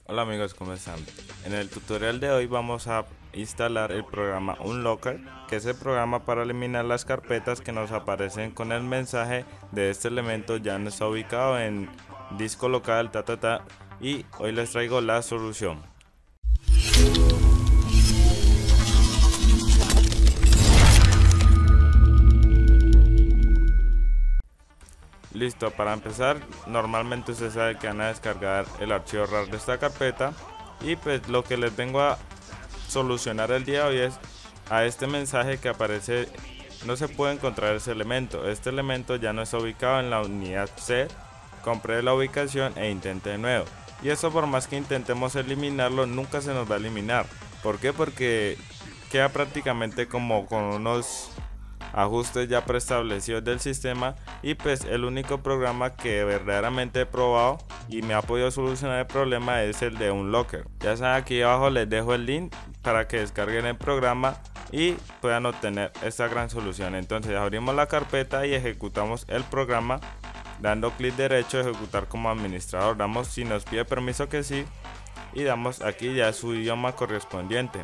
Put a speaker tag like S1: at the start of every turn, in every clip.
S1: Hola amigos, ¿cómo están? En el tutorial de hoy vamos a instalar el programa Unlocker, que es el programa para eliminar las carpetas que nos aparecen con el mensaje de este elemento ya no está ubicado en disco local, y hoy les traigo la solución. Listo, para empezar, normalmente usted sabe que van a descargar el archivo RAR de esta carpeta y pues lo que les vengo a solucionar el día de hoy es a este mensaje que aparece: no se puede encontrar ese elemento, este elemento ya no está ubicado en la unidad C, compruebe la ubicación e intente de nuevo. Y eso, por más que intentemos eliminarlo, nunca se nos va a eliminar. ¿Por qué? Porque queda prácticamente como con unos ajustes ya preestablecidos del sistema, y pues el único programa que verdaderamente he probado y me ha podido solucionar el problema es el de Unlocker. Ya saben, aquí abajo les dejo el link para que descarguen el programa y puedan obtener esta gran solución. Entonces abrimos la carpeta y ejecutamos el programa dando clic derecho, ejecutar como administrador, damos si nos pide permiso que sí y damos aquí ya su idioma correspondiente.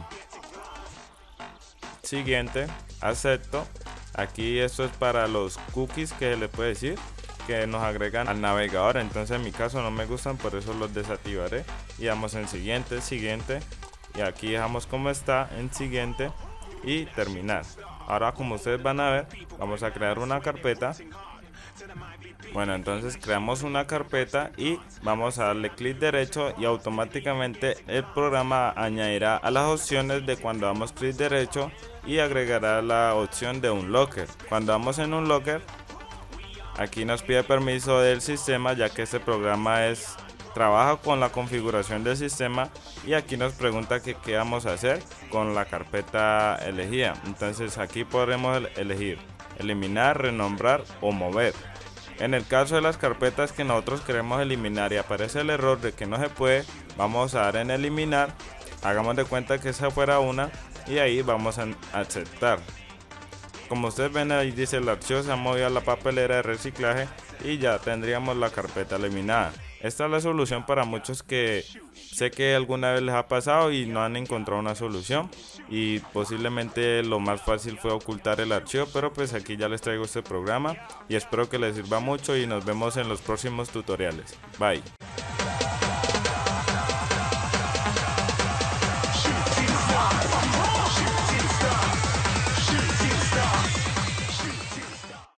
S1: Siguiente, acepto. Aquí esto es para los cookies que le puede decir que nos agregan al navegador, entonces en mi caso no me gustan, por eso los desactivaré y damos en siguiente, siguiente, y aquí dejamos como está en siguiente y terminar. Ahora, como ustedes van a ver, vamos a crear una carpeta. Bueno, entonces creamos una carpeta y vamos a darle clic derecho y automáticamente el programa añadirá a las opciones de cuando damos clic derecho y agregará la opción de Unlocker. Cuando damos en Unlocker, aquí nos pide permiso del sistema, ya que este programa trabaja con la configuración del sistema, y aquí nos pregunta que qué vamos a hacer con la carpeta elegida. Entonces aquí podremos elegir eliminar, renombrar o mover. En el caso de las carpetas que nosotros queremos eliminar y aparece el error de que no se puede, vamos a dar en eliminar, hagamos de cuenta que esa fuera una, y ahí vamos a aceptar. Como ustedes ven, ahí dice el archivo se ha movido a la papelera de reciclaje y ya tendríamos la carpeta eliminada. Esta es la solución para muchos que sé que alguna vez les ha pasado y no han encontrado una solución, y posiblemente lo más fácil fue ocultar el archivo, pero pues aquí ya les traigo este programa y espero que les sirva mucho y nos vemos en los próximos tutoriales. Bye.